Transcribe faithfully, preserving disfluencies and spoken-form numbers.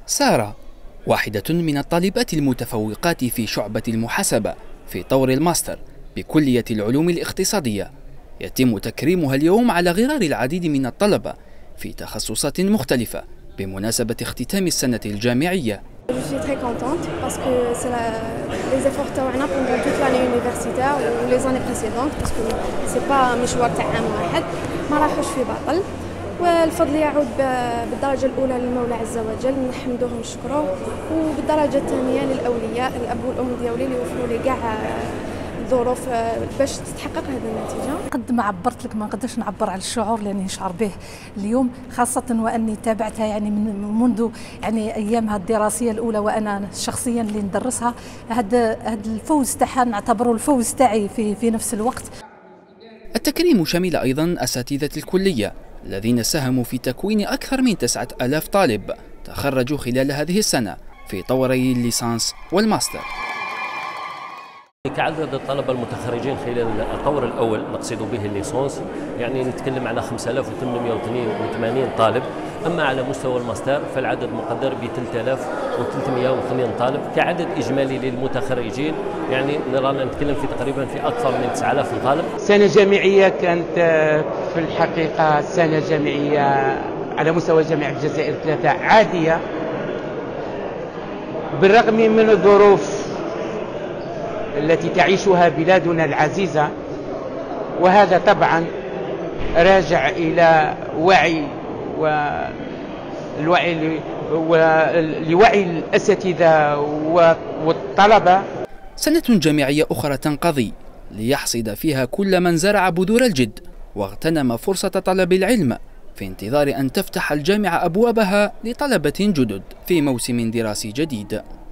سارة واحدة من الطالبات المتفوقات في شعبة المحاسبة في طور الماستر بكلية العلوم الاقتصادية. يتم تكريمها اليوم على غرار العديد من الطلبة في تخصصات مختلفة بمناسبة اختتام السنة الجامعية. Je suis très contente parce que c'est la, les efforts تاعنا pendant toute l'année universitaire ou les années précédentes parce que c'est pas مشوار تاع عام واحد ما راحوش في باطل، والفضل يعود بالدرجة الأولى للمولى عز وجل، نحمدوه ونشكروه، وبالدرجة الثانية للأولياء الأب والأم ديالي اللي وفروا لي كاع الظروف باش تتحقق هذه النتيجة. قد ما عبرت لك ما نقدرش نعبر على الشعور اللي نشعر به اليوم، خاصة وأني تابعتها يعني من منذ يعني أيامها الدراسية الأولى، وأنا شخصيا اللي ندرسها. هذا هذا الفوز تاعها نعتبره الفوز تاعي في في نفس الوقت. التكريم شمل أيضا أساتذة الكلية الذين ساهموا في تكوين أكثر من تسعة آلاف طالب تخرجوا خلال هذه السنة في طوري الليسانس والماستر. كعدد الطلبة المتخرجين خلال الطور الأول نقصد به الليسانس يعني نتكلم على خمسة آلاف وثمانمئة واثنين وثمانين طالب، أما على مستوى الماستر فالعدد مقدر ب ثلاثة آلاف وثلاثمئة واثنين طالب. كعدد إجمالي للمتخرجين يعني نرانا نتكلم في تقريبا في أكثر من تسعة آلاف طالب. سنة جامعية كانت في الحقيقة سنة جامعية على مستوى جامعة الجزائر ثلاثة عادية بالرغم من الظروف التي تعيشها بلادنا العزيزة، وهذا طبعا راجع إلى وعي والوعي لوعي الأساتذة والطلبة. سنة جامعية أخرى تنقضي ليحصد فيها كل من زرع بذور الجد واغتنم فرصة طلب العلم في انتظار أن تفتح الجامعة أبوابها لطلبة جدد في موسم دراسي جديد.